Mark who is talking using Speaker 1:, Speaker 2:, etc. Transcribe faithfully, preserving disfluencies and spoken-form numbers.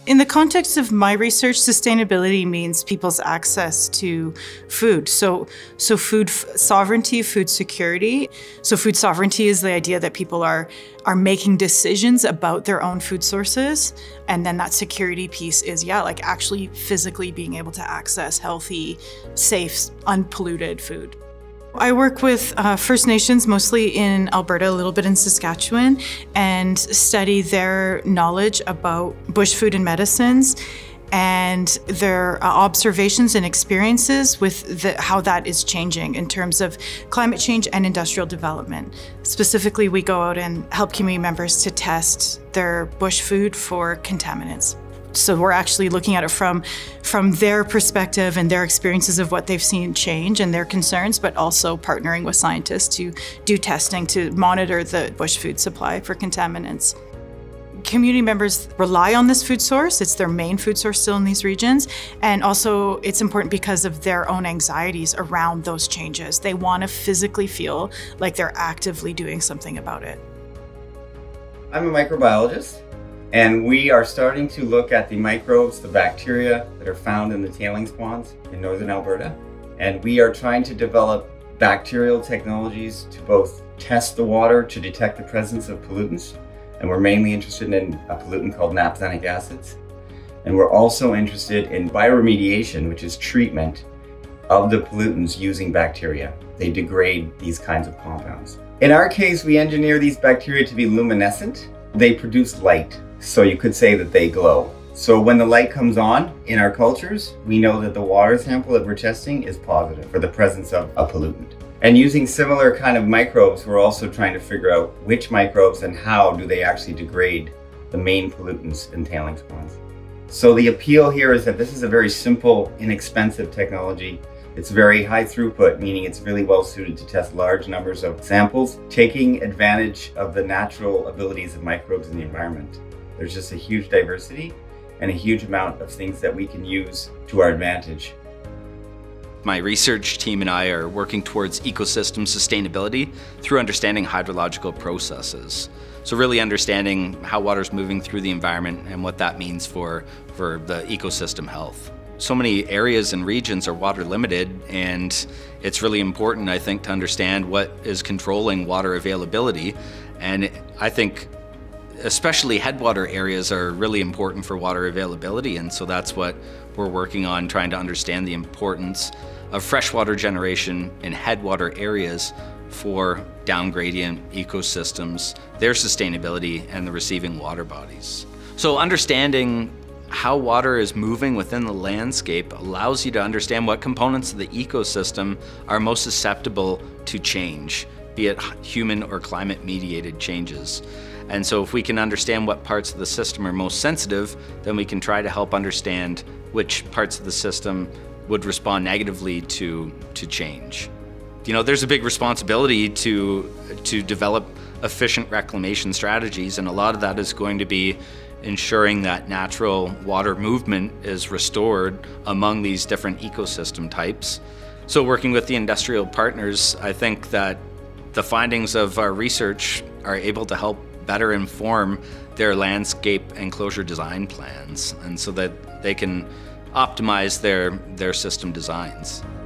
Speaker 1: In the context of my research, sustainability means people's access to food. So, so food sovereignty, food security. So food sovereignty is the idea that people are, are making decisions about their own food sources. And then that security piece is, yeah, like actually physically being able to access healthy, safe, unpolluted food. I work with uh, First Nations, mostly in Alberta, a little bit in Saskatchewan, and study their knowledge about bush food and medicines and their uh, observations and experiences with the, how that is changing in terms of climate change and industrial development. Specifically, we go out and help community members to test their bush food for contaminants. So we're actually looking at it from, from their perspective and their experiences of what they've seen change and their concerns, but also partnering with scientists to do testing to monitor the bush food supply for contaminants. Community members rely on this food source. It's their main food source still in these regions. And also it's important because of their own anxieties around those changes. They want to physically feel like they're actively doing something about it.
Speaker 2: I'm a microbiologist. And we are starting to look at the microbes, the bacteria that are found in the tailings ponds in northern Alberta. And we are trying to develop bacterial technologies to both test the water to detect the presence of pollutants. And we're mainly interested in a pollutant called naphthenic acids. And we're also interested in bioremediation, which is treatment of the pollutants using bacteria. They degrade these kinds of compounds. In our case, we engineer these bacteria to be luminescent. They produce light. So you could say that they glow. So when the light comes on in our cultures, we know that the water sample that we're testing is positive for the presence of a pollutant. And using similar kind of microbes, we're also trying to figure out which microbes and how do they actually degrade the main pollutants in tailings ponds. So the appeal here is that this is a very simple, inexpensive technology. It's very high throughput, meaning it's really well suited to test large numbers of samples, taking advantage of the natural abilities of microbes in the environment. There's just a huge diversity and a huge amount of things that we can use to our advantage.
Speaker 3: My research team and I are working towards ecosystem sustainability through understanding hydrological processes. So really understanding how water's moving through the environment and what that means for, for the ecosystem health. So many areas and regions are water limited, and it's really important, I think, to understand what is controlling water availability. And I think especially headwater areas are really important for water availability, and so that's what we're working on, trying to understand the importance of freshwater generation in headwater areas for down gradient ecosystems, their sustainability, and the receiving water bodies. So understanding how water is moving within the landscape allows you to understand what components of the ecosystem are most susceptible to change, be it human or climate mediated changes. And so if we can understand what parts of the system are most sensitive, then we can try to help understand which parts of the system would respond negatively to, to change. You know, there's a big responsibility to, to develop efficient reclamation strategies, and a lot of that is going to be ensuring that natural water movement is restored among these different ecosystem types. So working with the industrial partners, I think that the findings of our research are able to help better inform their landscape enclosure design plans, and so that they can optimize their, their system designs.